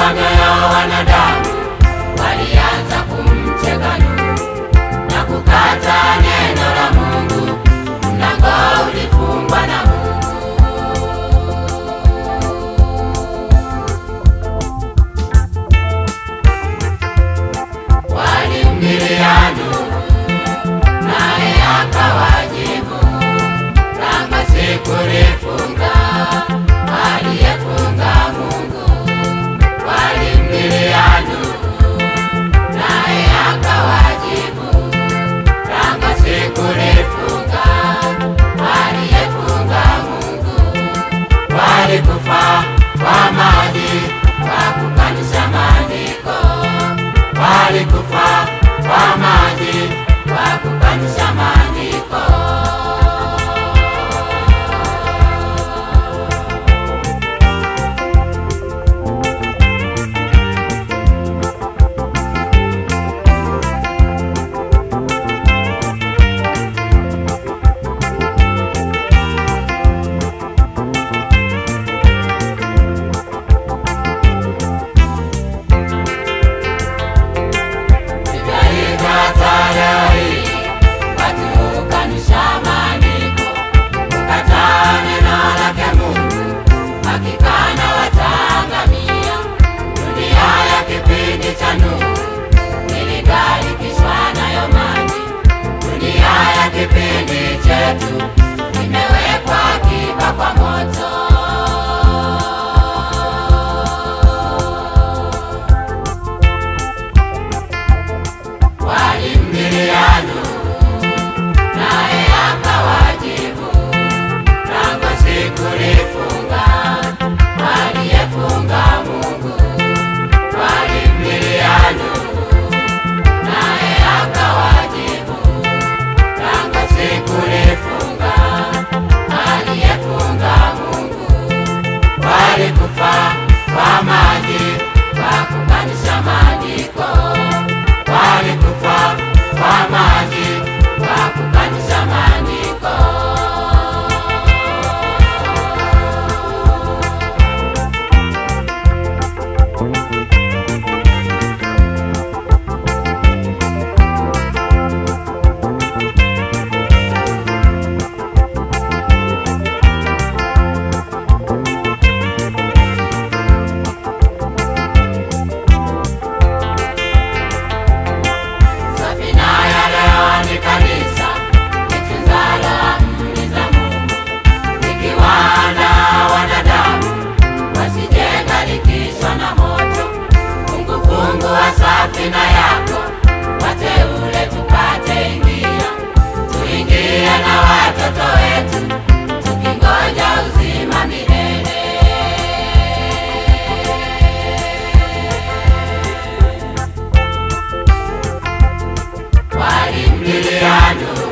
kufanya ya wanadamu, walianza kumcheka Nuhu na kukata neno la Mungu. Mlango ulifungwa na Mungu. Walimlilia Nuhu, naye akawajibu, kama sikulifunga, aliyefunga Mungu. Walimlilia Nuhu, naye akawajibu, kama sikulifunga, aliyefunga Mungu. Walikufa kwa maji kwa kukanusha maandiko. Walikufa kwa maji kwa kukanusha maandiko. Kipindi chetu imewekwa akiba kwa moto. Walimlilia Nuhu, naye akawajibu, kama sikulifunga, aliyefunga Mungu. Walimlilia Nuhu, naye akawajibu, kama sikulifunga, aliyefunga Mungu. Walikufa kwa maji kwa kukanusha maandiko. Walikufa kwa maji kwa kukanusha maandiko. Kanisa litunzalo amri za Mungu, likiwaandaa wanadamu wasijegharikishwa na moto. Mungu fungua safina yako, wateule tupate ingia. Tuingie na watoto wetu, tukingoja uzima milele. Walimlilia Nuhu,